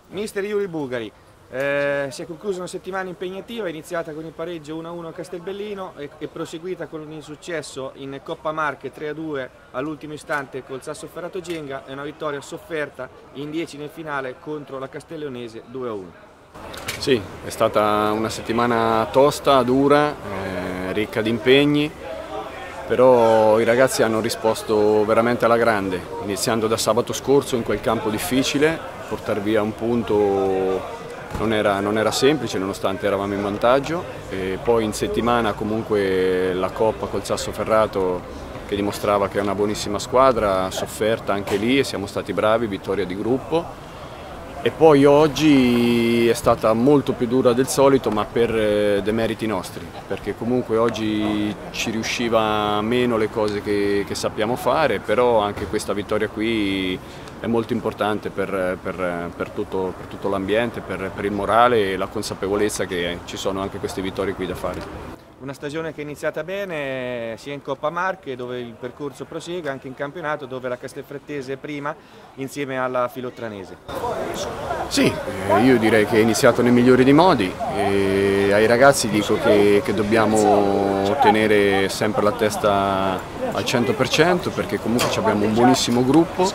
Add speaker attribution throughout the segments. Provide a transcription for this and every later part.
Speaker 1: Mister Yuri Bulgari, si è conclusa una settimana impegnativa, iniziata con il pareggio 1-1 a Castelbellino e proseguita con il successo in Coppa Marche 3-2 all'ultimo istante col Sassoferrato Genga e una vittoria sofferta in 10 nel finale contro la Castellonese 2-1.
Speaker 2: Sì, è stata una settimana tosta, dura, ricca di impegni, però i ragazzi hanno risposto veramente alla grande, iniziando da sabato scorso in quel campo difficile. Portare via un punto non era semplice nonostante eravamo in vantaggio, e poi in settimana comunque la Coppa col Sassoferrato che dimostrava che è una buonissima squadra, sofferta anche lì e siamo stati bravi, vittoria di gruppo. E poi oggi è stata molto più dura del solito, ma per demeriti nostri, perché comunque oggi ci riusciva meno le cose che sappiamo fare, però anche questa vittoria qui è molto importante per tutto l'ambiente, per il morale e la consapevolezza che ci sono anche queste vittorie qui da fare.
Speaker 1: Una stagione che è iniziata bene sia in Coppa Marche, dove il percorso prosegue, anche in campionato dove la Castelfrattese è prima insieme alla Filottranese.
Speaker 2: Sì, io direi che è iniziato nei migliori dei modi e ai ragazzi dico che dobbiamo tenere sempre la testa al 100% perché comunque abbiamo un buonissimo gruppo.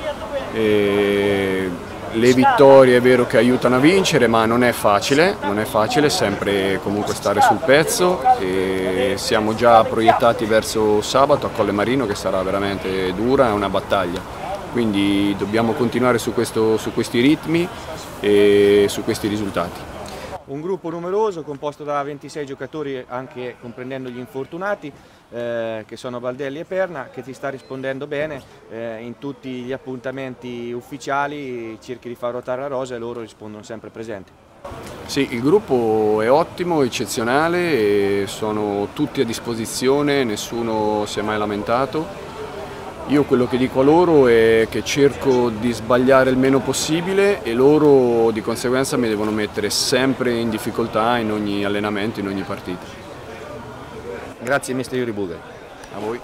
Speaker 2: Le vittorie è vero che aiutano a vincere, ma non è facile, sempre comunque stare sul pezzo e siamo già proiettati verso sabato a Colle Marino che sarà veramente dura, è una battaglia, quindi dobbiamo continuare su questi ritmi e su questi risultati.
Speaker 1: Un gruppo numeroso composto da 26 giocatori, anche comprendendo gli infortunati, che sono Baldelli e Perna, che ti sta rispondendo bene in tutti gli appuntamenti ufficiali, cerchi di far ruotare la rosa e loro rispondono sempre presenti.
Speaker 2: Sì, il gruppo è ottimo, eccezionale, e sono tutti a disposizione, nessuno si è mai lamentato. Io quello che dico a loro è che cerco di sbagliare il meno possibile e loro di conseguenza mi devono mettere sempre in difficoltà in ogni allenamento, in ogni partita.
Speaker 1: Grazie mister Yuri Bulgari.
Speaker 2: A voi.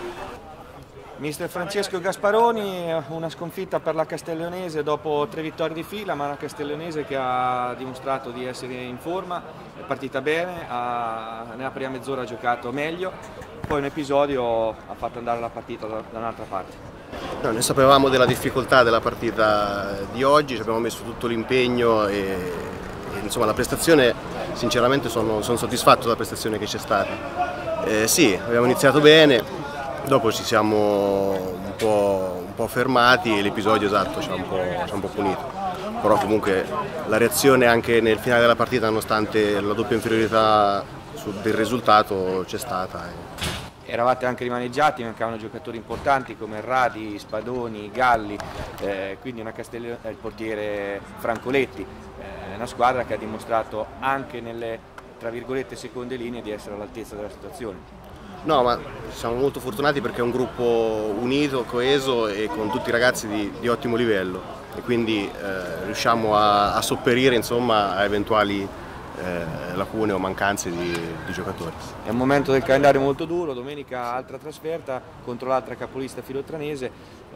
Speaker 1: Mister Francesco Gasparoni, una sconfitta per la Castellonese dopo 3 vittorie di fila, ma la Castellonese che ha dimostrato di essere in forma, è partita bene, nella prima mezz'ora ha giocato meglio, poi un episodio ha fatto andare la partita da un'altra parte.
Speaker 3: No, noi sapevamo della difficoltà della partita di oggi, ci abbiamo messo tutto l'impegno e insomma la prestazione, sinceramente sono soddisfatto della prestazione che c'è stata. Sì, abbiamo iniziato bene, dopo ci siamo un po' fermati e l'episodio esatto ci ha un po' punito, però comunque la reazione anche nel finale della partita nonostante la doppia inferiorità del risultato c'è stata.
Speaker 1: Eravate anche rimaneggiati, mancavano giocatori importanti come Radi, Spadoni, Galli, quindi il portiere Francoletti, una squadra che ha dimostrato anche nelle tra virgolette seconde linee di essere all'altezza della situazione.
Speaker 3: No, ma siamo molto fortunati perché è un gruppo unito, coeso e con tutti i ragazzi di ottimo livello e quindi riusciamo a sopperire insomma, a eventuali lacune o mancanze di giocatori.
Speaker 1: È un momento del calendario molto duro, domenica altra trasferta contro l'altra capolista Filottranese.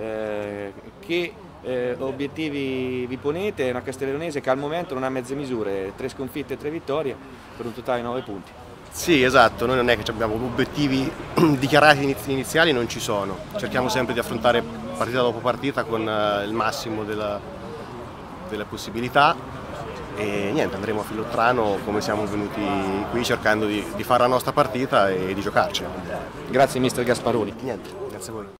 Speaker 1: Che obiettivi vi ponete? È una Castellonese che al momento non ha mezze misure, 3 sconfitte e 3 vittorie per un totale di 9 punti.
Speaker 3: Sì, esatto, noi non è che abbiamo obiettivi dichiarati iniziali, non ci sono, cerchiamo sempre di affrontare partita dopo partita con il massimo delle possibilità. E niente, andremo a Filottrano come siamo venuti qui cercando di fare la nostra partita e di giocarci.
Speaker 1: Grazie mister Gasparoni.
Speaker 3: Niente, grazie a voi.